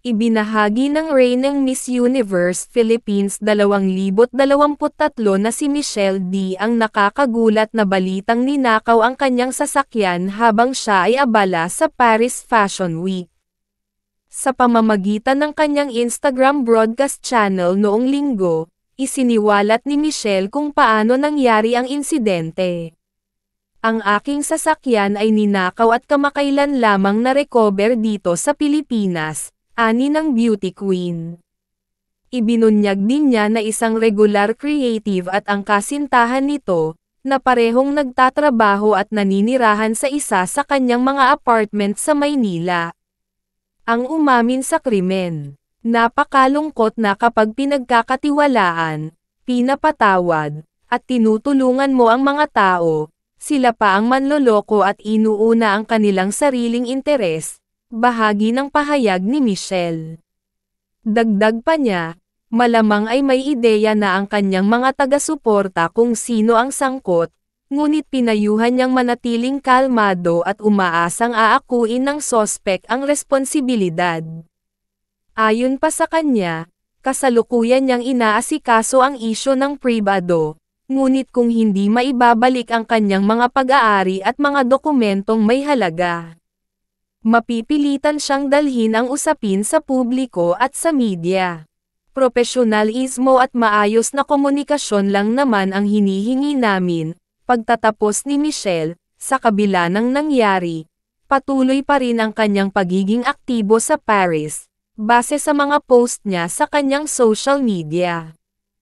Ibinahagi ng reynang Miss Universe Philippines 2023 na si Michelle D ang nakakagulat na balitang ninakaw ang kanyang sasakyan habang siya ay abala sa Paris Fashion Week. Sa pamamagitan ng kanyang Instagram broadcast channel noong Linggo, isiniwalat ni Michelle kung paano nangyari ang insidente. Ang aking sasakyan ay ninakaw at kamakailan lamang na-recover dito sa Pilipinas, ani ng beauty queen. Ibinunyag din niya na isang regular creative at ang kasintahan nito, na parehong nagtatrabaho at naninirahan sa isa sa kanyang mga apartment sa Maynila. Ang umamin sa krimen. Napakalungkot na kapag pinagkakatiwalaan, pinapatawad, at tinutulungan mo ang mga tao, sila pa ang manloloko at inuuna ang kanilang sariling interes. Bahagi ng pahayag ni Michelle. Dagdag pa niya, malamang ay may ideya na ang kanyang mga taga-suporta kung sino ang sangkot, ngunit pinayuhan niyang manatiling kalmado at umaasang aakuin ng sospek ang responsibilidad. Ayon pa sa kanya, kasalukuyan niyang inaasikaso ang isyu ng pribado, ngunit kung hindi maibabalik ang kanyang mga pag-aari at mga dokumentong may halaga, mapipilitan siyang dalhin ang usapin sa publiko at sa media. Propesyonalismo at maayos na komunikasyon lang naman ang hinihingi namin, pagtatapos ni Michelle, sa kabila ng nangyari. Patuloy pa rin ang kanyang pagiging aktibo sa Paris, base sa mga post niya sa kanyang social media.